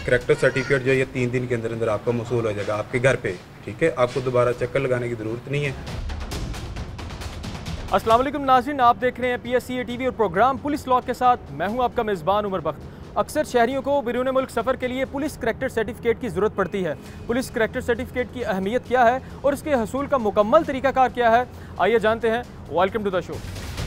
Character certificate जो है ये 3 दिन के अंदर अंदर आपका मौसूल हो जाएगा आपके घर पे। ठीक है, आपको दोबारा चक्कर लगाने की ज़रूरत नहीं है। अस्सलाम वालेकुम नाज़रीन, आप देख रहे हैं PSCA TV और प्रोग्राम पुलिस लॉ के साथ मैं हूं आपका मेज़बान उमर बख्त। अक्सर शहरियों को बैरून मुल्क सफ़र के लिए पुलिस करैक्टर सर्टिफिकेट की ज़रूरत पड़ती है। पुलिस करैक्टर सर्टिफिकेट की अहमियत क्या है और इसके हसूल का मुकम्मल तरीक़ाकार क्या है, आइए जानते हैं। Welcome to the show.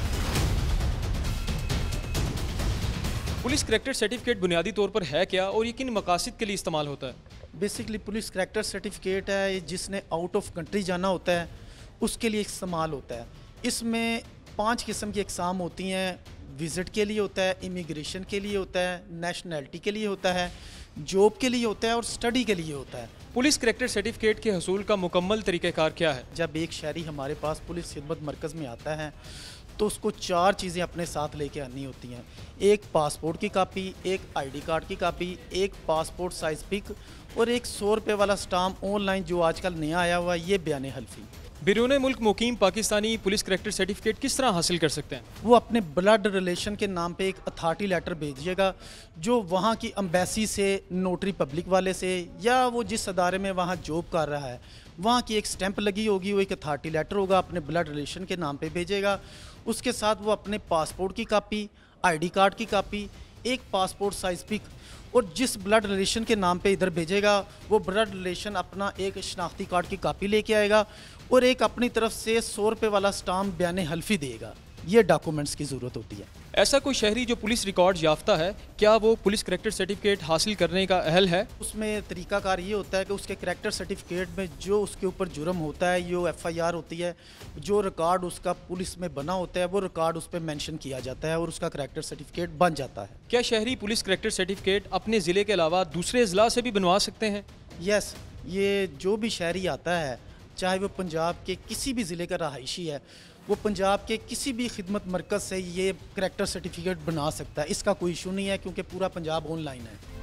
Police character certificate बुनियादी तौर पर है क्या और ये किन मकासद के लिए इस्तेमाल होता है? बेसिकली पुलिस करैक्टर सर्टिफिकेट है, जिसने आउट ऑफ कंट्री जाना होता है उसके लिए इस्तेमाल होता है। इसमें 5 किस्म की एग्ज़ाम होती हैं। विज़िट के लिए होता है, इमिग्रेशन के लिए होता है, नेशनैलिटी के लिए होता है, जॉब के लिए होता है और स्टडी के लिए होता है। पुलिस करैक्टर सर्टिफिकेट के हसूल का मुकम्मल तरीक़ाकार क्या है? जब एक शहरी हमारे पास पुलिस खिदमत मरकज़ में आता है तो उसको 4 चीज़ें अपने साथ लेके आनी होती हैं। एक पासपोर्ट की कापी, एक ID कार्ड की कापी, एक पासपोर्ट साइज़ पिक और एक 100 रुपये वाला स्टाम्प ऑनलाइन जो आजकल नया आया हुआ है, ये बयान हल्फी। बैरून मुल्क मुकीम पाकिस्तानी पुलिस करैक्टर सर्टिफिकेट किस तरह हासिल कर सकते हैं? वो अपने ब्लड रिलेशन के नाम पे एक अथॉरिटी लेटर भेजिएगा जो वहाँ की एम्बेसी से, नोटरी पब्लिक वाले से, या वो जिस अदारे में वहाँ जॉब कर रहा है वहाँ की एक स्टैंप लगी होगी, वो एक अथॉरिटी लेटर होगा, अपने ब्लड रिलेशन के नाम पे भेजेगा। उसके साथ वो अपने पासपोर्ट की कापी, ID कार्ड की कापी, एक पासपोर्ट साइज़ पिक और जिस ब्लड रिलेशन के नाम पे इधर भेजेगा वो ब्लड रिलेशन अपना एक शनाख्ती कार्ड की कापी लेके आएगा और एक अपनी तरफ से 100 रुपये वाला स्टाम्प बयान हल्फी देगा। ये डॉक्यूमेंट्स की ज़रूरत होती है। ऐसा कोई शहरी जो पुलिस रिकॉर्ड याफ्ता है, क्या वो पुलिस करैक्टर सर्टिफिकेट हासिल करने का अहल है? उसमें तरीक़ाकार ये होता है कि उसके करैक्टर सर्टिफिकेट में जो उसके ऊपर जुर्म होता है, जो FIR होती है, जो रिकॉर्ड उसका पुलिस में बना होता है, वो रिकॉर्ड उस पर मेंशन किया जाता है और उसका करैक्टर सर्टिफिकेट बन जाता है। क्या शहरी पुलिस करैक्टर सर्टिफिकेट अपने ज़िले के अलावा दूसरे अजला से भी बनवा सकते हैं? यस, ये जो भी शहरी आता है, चाहे वो पंजाब के किसी भी ज़िले का रहायशी है, वो पंजाब के किसी भी खिदमत मरकज़ से ये करैक्टर सर्टिफिकेट बना सकता है। इसका कोई इशू नहीं है क्योंकि पूरा पंजाब ऑनलाइन है।